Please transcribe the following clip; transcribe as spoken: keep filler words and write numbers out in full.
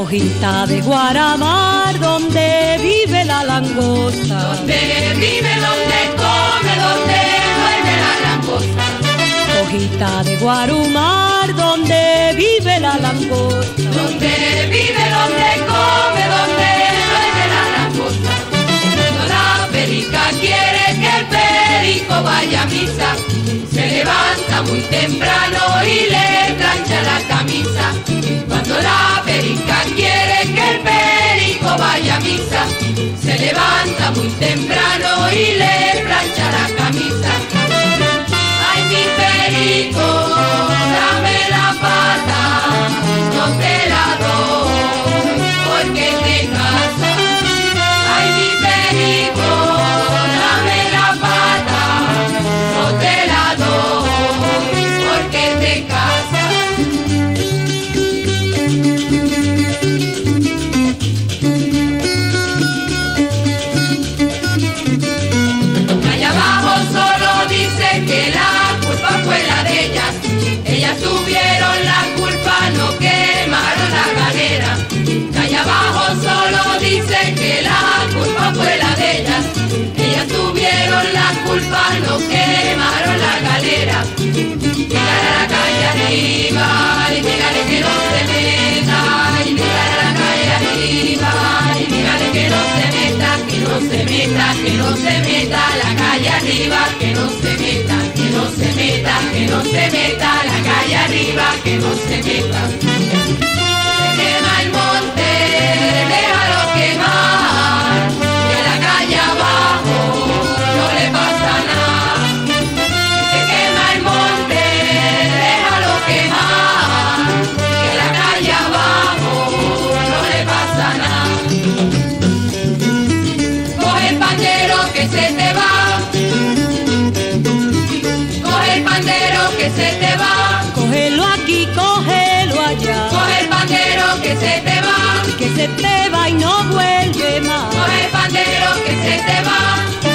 Hojita de Guaramar, donde vive la langosta. Donde vive, donde come, donde duerme la langosta. Hojita de Guarumar, donde vive la langosta. Donde vive, donde come, donde duerme la langosta. Cuando la perica quiere que el perico vaya a misa, se levanta muy temprano y le plancha la camisa. Cuando la perica quiere que el perico vaya a misa, se levanta muy temprano y le plancha la camisa. Ay, mi perico, dame la pata, no te la doy porque te casas. Ay, mi perico, dame la pata, no te la doy porque te casas. Allá abajo solo dice que la culpa fue la de ellas. Ellas tuvieron la culpa, no quemaron la galera. Allá abajo solo dice que la culpa fue la de ellas. Ellas tuvieron la culpa, no quemaron la galera. Llegar a la calle arriba y dígale que no se meta. Y llegar a la calle arriba y dígale que no se meta, que no se meta, que no se meta a la calle arriba, que no se meta, que no se meta, que no se meta a la calle arriba, que no se meta. Se quema el monte, déjalo quemar, y a la calle abajo no le pasa nada. Se quema el monte, déjalo quemar, y a la calle abajo no le pasa nada. Coge el pandero que se te va, coge el pandero que se te va, Cógelo aquí, cógelo allá, coge el pandero que se te va, que se te va y no vuelve más. coge el pandero que se te va,